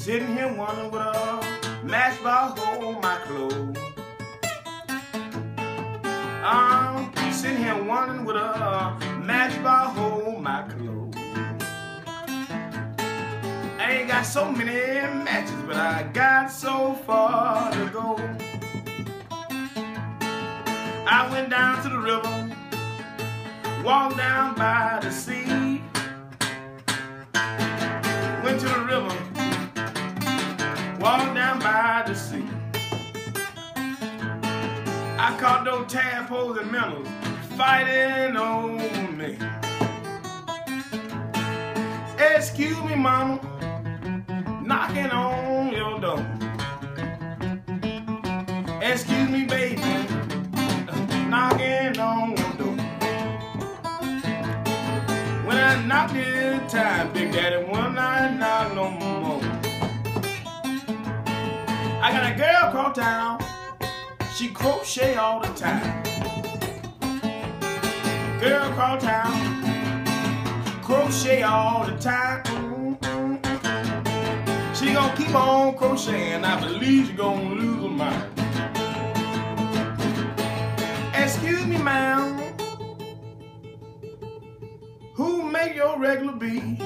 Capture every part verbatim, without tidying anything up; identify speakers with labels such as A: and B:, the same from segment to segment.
A: Sitting here wondering what a matchbox hold my clothes. I'm sitting here wondering what a matchbox hold my clothes. I ain't got so many matches, but I got so far to go. I went down to the river, walked down by the sea. Went to the river, walked down by the sea. I caught those tadpoles and minnows fighting over me. Excuse me, mama, knocking on your door. Excuse me, baby, knocking on your door. When I knock this time, Big Daddy, one night knock no more. I got a girl across town, she crochet all the time. Girl across town, crochet all the time. She gonna keep on crocheting, I believe she gonna lose her mind. Excuse me, ma'am, who make your regular bee?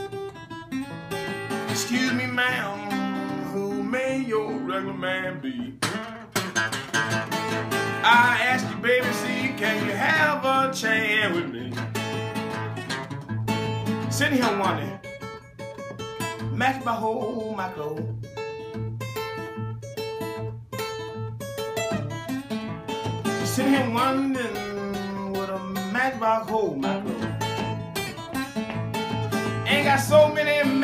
A: Excuse me, ma'am, who made your regular man be? I ask you, baby, see, can you have a chance with me? Sitting here wondering, match my whole my clothes. Sitting here wondering what a matchbox hold my clothes. Ain't got so many